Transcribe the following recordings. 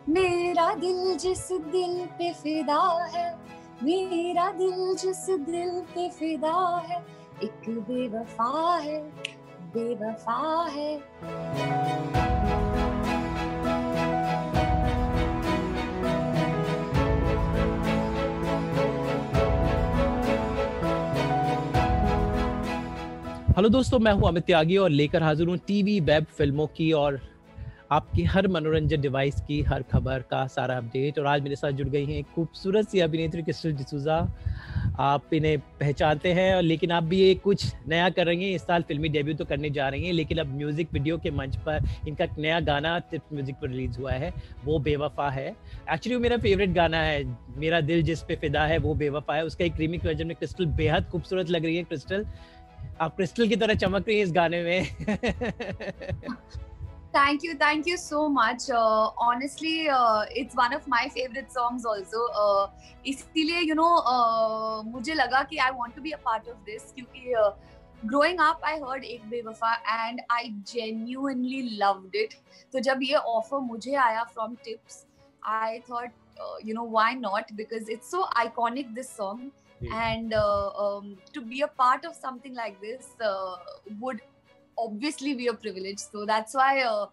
मेरा दिल जिस दिल पे फिदा है, मेरा दिल जिस दिल पे फिदा है, एक बेवफा है, बेवफा है। हेलो दोस्तों, मैं हूं अमित त्यागी और लेकर हाजिर हूं टीवी, वेब, फिल्मों की और आपकी हर मनोरंजन डिवाइस की हर खबर का सारा अपडेट। और आज मेरे साथ जुड़ गई हैं एक खूबसूरत सी अभिनेत्री क्रिस्टल डिसूजा। आप इन्हें पहचानते हैं और लेकिन आप भी ये कुछ नया कर रही हैं। इस साल फिल्मी डेब्यू तो करने जा रही हैं, लेकिन अब म्यूजिक वीडियो के मंच पर इनका एक नया गाना टिप्स म्यूजिक पर रिलीज हुआ है, वो बेवफा है। एक्चुअली वो मेरा फेवरेट गाना है, मेरा दिल जिस पे फिदा है वो बेवफा है। उसका एक रीमिक्स वर्जन में क्रिस्टल बेहद खूबसूरत लग रही है। क्रिस्टल, आप क्रिस्टल की तरह चमक रही हैं इस गाने में। Thank you so much. Honestly, it's one of my favorite songs also. इसीलिए मुझे लगा कि I want to be a part of this क्योंकि growing up I heard एक बेवफा and I genuinely loved it. तो जब ये offer मुझे आया from Tips, I thought why not, because it's so iconic, this song. And to be a part of something like this would obviously be a privilege. So that's why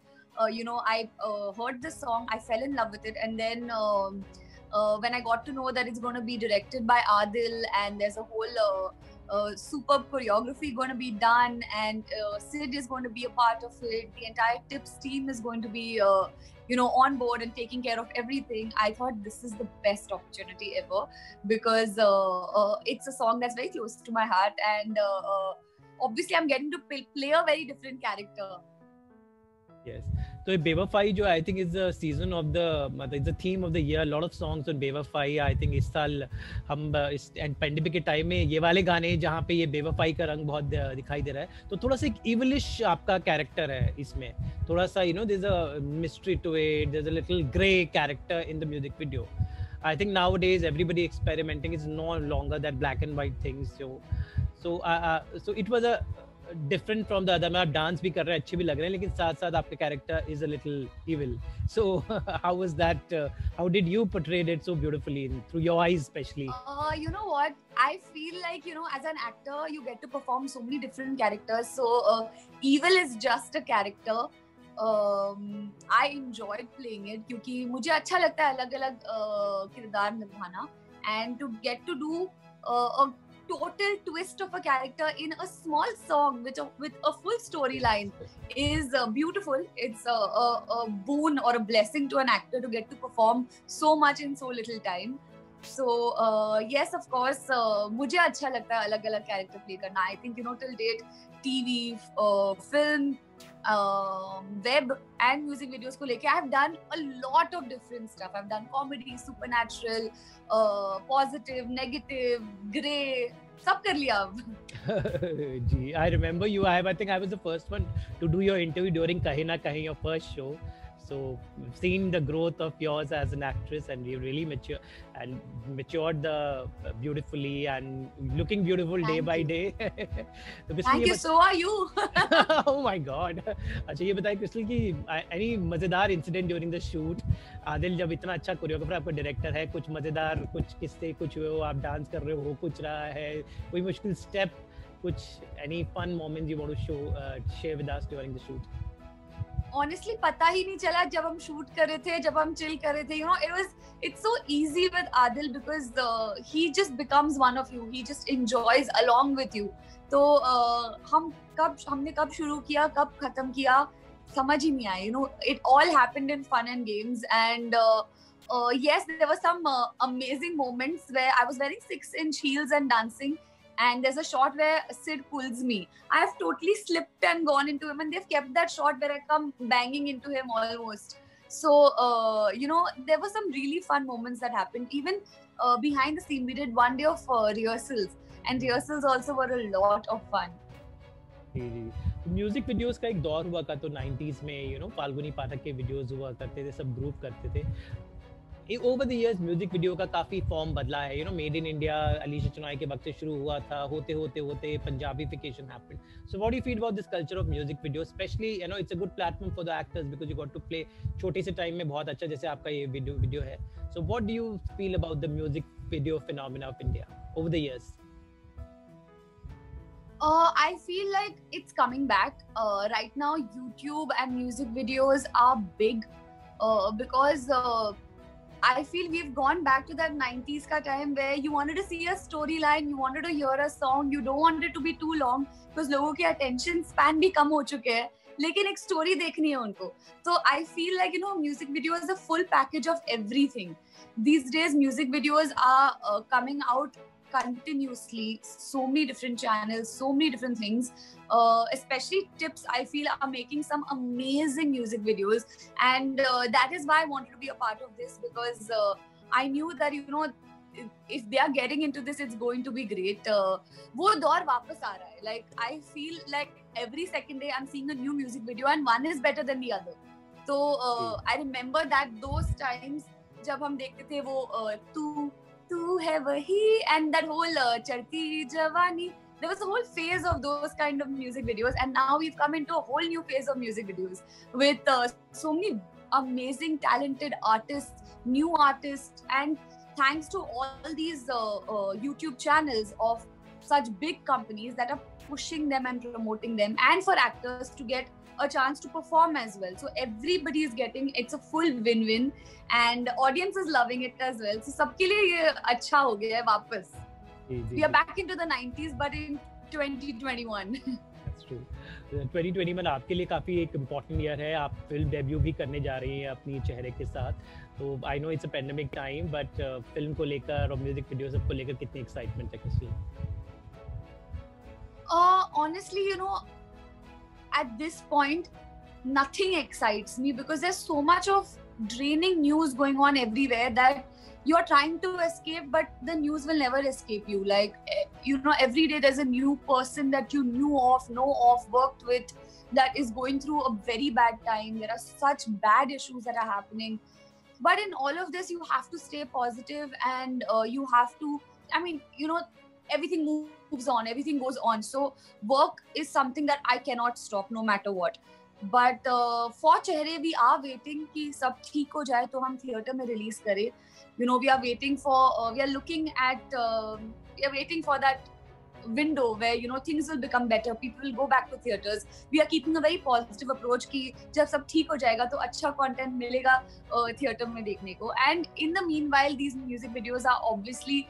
I heard this song, I fell in love with it, and then when I got to know that it's going to be directed by Adil and there's a whole superb choreography going to be done, and Sid is going to be a part of it, the entire Tips team is going to be on board and taking care of everything. I thought this is the best opportunity ever, because it's a song that's very close to my heart, and obviously I'm getting to play a very different character. Yes. तो ये बेवफाई जो I think is the season of the, मतलब is the theme of the year. Lot of songs on बेवफाई। I think इस साल हम इस पेंडेमिक के टाइम में ये वाले गाने जहाँ पे ये बेवफाई का रंग बहुत दिखाई दे रहा है। तो थोड़ा सा एक इवलिश आपका कैरेक्टर है इसमें, थोड़ा सा there is a mystery to it, there is a little grey character in the music video. I think nowadays everybody experimenting is no longer that black and white things. So it was a different from the other. मैं आप dance भी कर रहे हैं, अच्छे भी लग रहे हैं, लेकिन साथ साथ आपका character is a little evil. So how was that? How did you portray it so beautifully through your eyes, especially? You know what? I feel like as an actor, you get to perform so many different characters. So evil is just a character. I enjoyed playing it क्योंकि मुझे अच्छा लगता है अलग-अलग किरदार निभाना, and to get to do a total twist of a character in a small song with a full storyline is beautiful. It's a boon or a blessing to an actor to get to perform so much in so little time. So yes, of course, मुझे अच्छा लगता है अलग-अलग character play करना. I think till date TV, film, web and music videos को लेके I've done a lot of different stuff. I've done comedy, supernatural, positive, negative, grey, सब कर लिया अब. जी, I remember you. I think I was the first one to do your interview during Kahin Na Kahin, your first show. So seeing the growth of yours as an actress, and you really matured beautifully and looking beautiful day by day. तो Thank you. So are you. Oh my God. अच्छा ये बताइए crystal की any मजेदार incident during the shoot? Adil जब इतना अच्छा choreographer आपका डायरेक्टर है, कुछ मजेदार, कुछ किस्से, कुछ हुए हो, आप डांस कर रहे हो, कुछ रहा है, कोई मुश्किल स्टेप, कुछ any fun moments you want to share with us during the shoot? Honestly पता ही नहीं चला जब हम शूट कर रहे थे, जब हम चिल कर रहे थे. It's so easy with Adil because he just becomes one of you. He just enjoys along with you. तो हमने कब शुरू किया, कब खत्म किया, समझ ही नहीं आया. It all happened in fun and games, and yes, there were some amazing moments where I was wearing 6-inch heels and dancing. And there's a shot where Sid pulls me. I've totally slipped and gone into him, and they've kept that shot where I come banging into him almost. So, there were some really fun moments that happened. Even behind the scene, we did one day of rehearsals, and rehearsals also were a lot of fun. Music videos का एक दौर हुआ था तो 90s में फाल्गुनी पाठक के videos हुआ करते थे, सब ग्रुप करते थे. Over the years music video का काफी फॉर्म बदला है, made in India Alisha Chinai के वक्त से शुरू हुआ था, होते होते होते Punjabification happened. So what do you feel about this culture of music video, specially it's a good platform for the actors because you got to play छोटे से टाइम में बहुत अच्छा, जैसे आपका ये वीडियो है. So what do you feel about the music video phenomena of India over the years? I feel like it's coming back. Right now, YouTube and music videos are big because I feel we've gone back to that 90s ka time where you wanted to see a storyline, you wanted to hear a song, you don't want it to be too long because लोगों के attention span भी कम हो चुके हैं, लेकिन एक story देखनी है उनको. So I feel like music video is a full package of everything. These days, music videos are coming out continuously, so many different channels, so many different things. Especially Tips, I feel, are making some amazing music videos, and that is why I wanted to be a part of this, because I knew that if they are getting into this, it's going to be great. वो दौर वापस आ रहा है. Like I feel like every second day I'm seeing a new music video and one is better than the other. So I remember that those times जब हम देखते थे वो तू है वही and that whole चढ़ती जवानी, there was a whole phase of those kind of music videos, and now we've come into a whole new phase of music videos with so many amazing talented artists, new artists, and thanks to all these YouTube channels of such big companies that are pushing them and promoting them, and for actors to get a chance to perform as well. So everybody is getting, it's a full win-win, and audience is loving it as well. So सबके लिए ये अच्छा हो गया है वापस. We are back into the 90s but in 2021. That's true. 2021 आपके लिए काफी एक इम्पोर्टेंट ईयर है. आप फिल्म डेब्यू भी करने जा रही हैं अपनी चेहरे के साथ. तो I know it's a pandemic time, but film को लेकर और म्यूजिक वीडियो सबको लेकर कितनी एक्साइटमेंट है किस film? Honestly, at this point, nothing excites me because there's so much of draining news going on everywhere that you're trying to escape, but the news will never escape you. Like, every day there's a new person that you know of, worked with, that is going through a very bad time. There are such bad issues that are happening. But in all of this, you have to stay positive, and you have to, everything moves on, everything goes on. So work is something that I cannot stop no matter what. But for Chehre, we are waiting कि सब ठीक हो जाए तो हम theatre में release करें. We are waiting for, we are looking at, we are waiting for that window where things will become better, people will go back to theatres. We are keeping a very positive approach कि जब सब ठीक हो जाएगा तो अच्छा content मिलेगा theatre में देखने को. And in the meanwhile, these music videos are obviously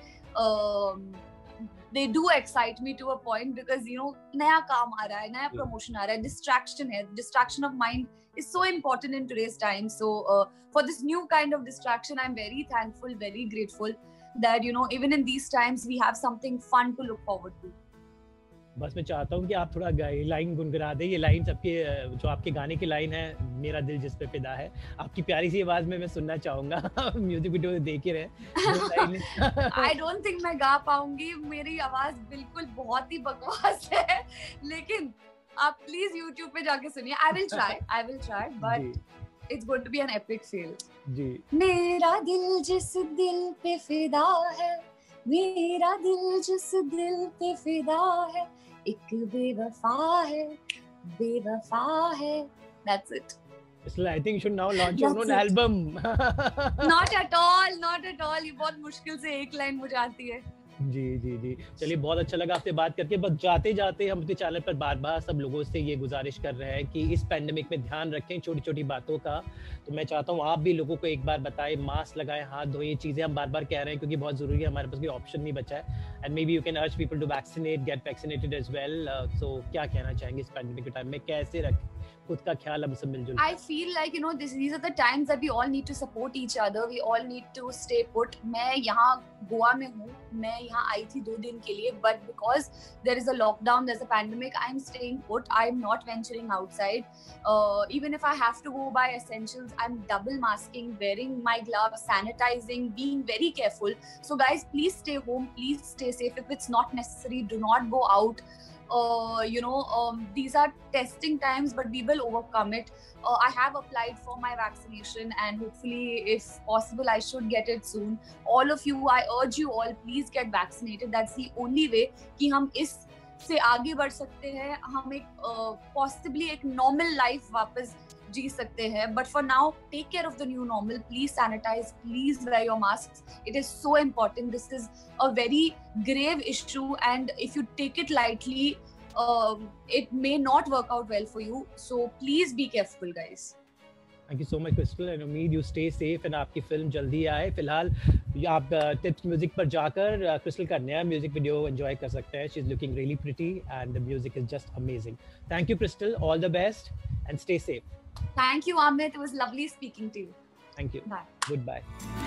they do excite me to a point because नया काम आ रहा है, नया promotion आ रहा है, distraction है, distraction of mind is so important in today's time. So for this new kind of distraction, I'm very thankful, very grateful that even in these times we have something fun to look forward to. बस मैं चाहता हूँ कि आप थोड़ा line गुनगुना दें. ये लाइन सबके, जो आपके गाने की लाइन है, मेरा दिल जिस पे फिदा है, आपकी प्यारी सी आवाज में मैं सुनना चाहूंगा. म्यूजिक वीडियो देख ही रहे. I don't think मैं गा पाऊंगी, मेरी आवाज बिल्कुल बहुत ही बकवास है, लेकिन आप प्लीज YouTube पे जाके सुनिए. I will try, but it's going to be an epic fail. जी. मेरा दिल जिस दिल पे फिदा है, मेरा दिल जिस दिल पे फिदा है, एक बेवफा है. That's it. So I think you should now launch your own album. Not at all. ये बहुत मुश्किल से एक लाइन मुझे आती है. जी. चलिए, बहुत अच्छा लगा आपसे बात करके. बस जाते जाते हम अपने चैनल पर बार-बार सब लोगों से ये गुजारिश कर रहे हैं कि इस पैंडेमिक में ध्यान रखें छोटी-छोटी बातों का. तो मैं चाहता हूँ आप भी लोगों को एक बार बताएं, मास्क लगाएं, हाथ धोएं. ये चीजें हम बार-बार कह रहे हैं क्योंकि बहुत जरूरी है, हमारे पास कोई ऑप्शन नहीं बचा है. And may be you can urge people to get vaccinated as well. So क्या कहना चाहेंगे इस पैंडेमिक के टाइम में, कैसे रखें खुद का ख्याल हम सब मिलजुल? I feel like these are the times that we all need to support each other. We all need to stay put. मैं यहाँ गोवा में हूँ, मैं यहाँ आई थी 2 दिन के लिए, but because there is a lockdown, there's a pandemic, I'm staying put. I'm not venturing outside. Even if I have to go buy essentials, I'm double masking, wearing my gloves, sanitizing, being very careful. So guys, please stay home, please stay safe. If it's not necessary, do not go out. these are testing times, but we will overcome it. I have applied for my vaccination, and hopefully, if possible, I should get it soon. All of you, I urge you all, please get vaccinated. That's the only way कि हम इस से आगे बढ़ सकते हैं, हम एक possibly एक normal life वापस जी सकते हैं. But for now, take care of the new normal. Please sanitize. Please wear your masks. It is so important. This is a very grave issue, and if you take it lightly, it may not work out well for you. So please be careful, guys. Thank you so much, Crystal, and उम्मीद you stay safe and आपकी film जल्दी आए. फिलहाल आप tips music पर जाकर crystal का नया म्यूजिक वीडियो एंजॉय कर सकते हैं. She is looking really pretty and the music is just amazing. Thank you Crystal, all the best and stay safe. Thank you, Amit. It was lovely speaking to you. Thank you. Bye. Goodbye.